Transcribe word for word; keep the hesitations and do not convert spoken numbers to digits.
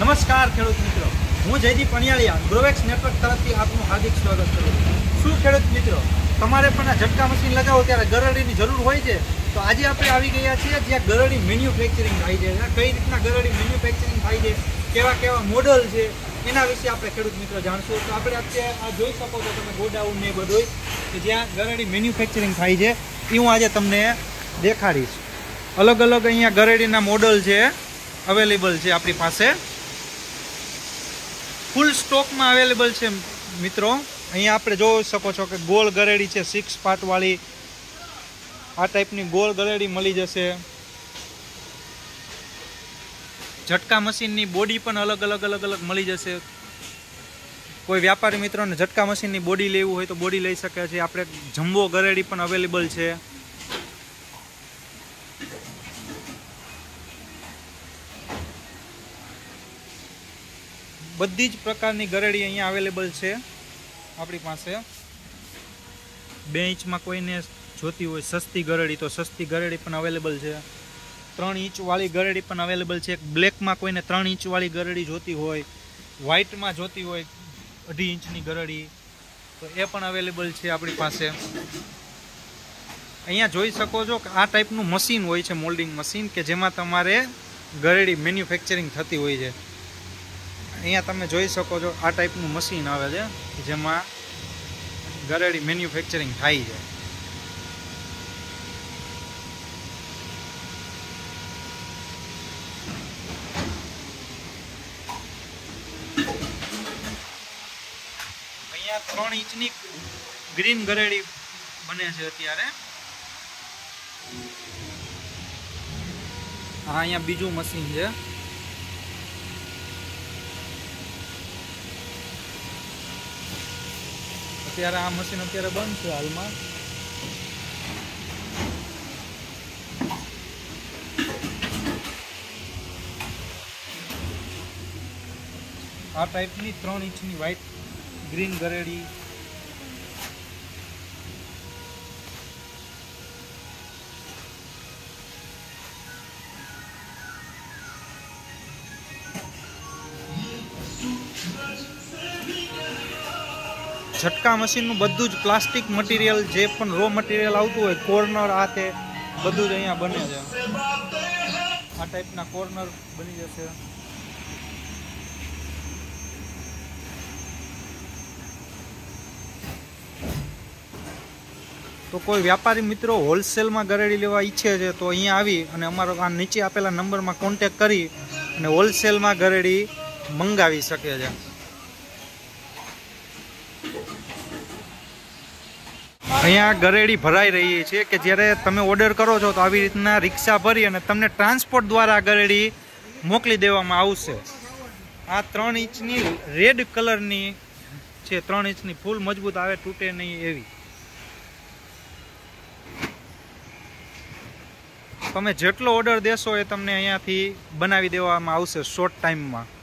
નમસ્કાર ખેડૂત મિત્રો, હું જયદીપ પણિયાળિયા ગ્રોવેક્સ નેટવર્ક તરફથી આપનું હાર્દિક સ્વાગત કરું છું। શું ખેડૂત મિત્રો, તમારે પણ આ ઝટકા મશીન લગાવો ત્યારે ગરડીની જરૂર હોય છે, તો આજે આપણે આવી ગયા છીએ જ્યાં ગરડી મેન્યુફેક્ચરિંગ થાય છે। કઈ રીતના ગરડી મેન્યુફેક્ચરિંગ થાય છે, કેવા કેવા મોડલ છે, એના વિશે આપણે ખેડૂત મિત્રો જાણશું। તો આપણે અત્યારે આ જોઈ શકો છો તમે ગોડાઉન ને બધું કે જ્યાં ગરડી મેન્યુફેક્ચરિંગ થાય છે એ હું આજે તમને દેખાડીશ। અલગ અલગ અહીંયા ગરડીના મોડલ છે, અવેલેબલ છે આપણી પાસે, ફૂલ સ્ટોકમાં અવેલેબલ છે મિત્રો। અહીંયા આપણે જોઈ શકો છો કે ગોળ ગરેડી છે, સિક્સ પાર્ટ વાળી આ ટાઈપની ગોળ ગરેડી મળી જશે। ઝટકા મશીનની બોડી પણ અલગ અલગ અલગ અલગ મળી જશે। કોઈ વ્યાપારી મિત્રોને ઝટકા મશીનની બોડી લેવું હોય તો બોડી લઈ શકે છે। આપણે જમ્બો ગરેડી પણ અવેલેબલ છે। બધી જ પ્રકારની ગરેડી અહીંયા અવેલેબલ છે આપણી પાસે। બે ઇંચમાં કોઈને જોતી હોય સસ્તી ગરેડી તો સસ્તી ગરેડી પણ અવેલેબલ છે। ત્રણ ઇંચ વાળી ગરેડી પણ અવેલેબલ છે। બ્લેકમાં કોઈને ત્રણ ઇંચ વાળી ગરેડી જોતી હોય, વ્હાઇટમાં જોતી હોય અઢી ઇંચની ગરેડી તો એ પણ અવેલેબલ છે આપણી પાસે। અહીંયા જોઈ શકો છો કે આ ટાઈપનું મશીન હોય છે, મોલ્ડિંગ મશીન, કે જેમાં તમારે ગરેડી મેન્યુફેક્ચરિંગ થતી હોય છે। અહીંયા તમે જોઈ શકો છો આ ટાઈપનું મશીન આવે છે જેમાં ગરેડી મેન્યુફેક્ચરિંગ થાય છે। અહીંયા ત્રણ ઇંચની ગ્રીન ગરેડી બને છે અત્યારે। હા, અહીંયા બીજું મશીન છે। અત્યારે આ મશીન અત્યારે બંધ છે હાલમાં। આ ટાઈપની ત્રણ ઇંચની વ્હાઇટ ગ્રીન ગરેડી ઝટકા મશીનનું બધું જ પ્લાસ્ટિક મટીરિયલ, જે પણ રો મટીરિયલ આવતું હોય, કોર્નર આ તે બધું જ અહીંયા બને છે। આ ટાઈપના કોર્નર બની જશે। તો કોઈ વ્યાપારી મિત્રો હોલસેલમાં ગરેડી લેવા ઈચ્છે છે તો અહીંયા આવી અને અમારો આ નીચે આપેલા નંબરમાં કોન્ટેક કરી અને હોલસેલમાં ગરેડી મંગાવી શકે છે। અહીંયા ગરેડી ભરાઈ રહી છે કે જ્યારે તમે ઓર્ડર કરો છો તો આવી રીતના રિક્ષા ભરી અને તમને ટ્રાન્સપોર્ટ દ્વારા ગરેડી મોકલી દેવામાં આવશે। આ ત્રણ ઇંચની રેડ કલરની છે, ત્રણ ઇંચની ફૂલ મજબૂત આવે, તૂટે નહીં એવી। તમે જેટલો ઓર્ડર દેશો એ તમને અહીંયાથી બનાવી દેવામાં આવશે શોર્ટ ટાઈમમાં।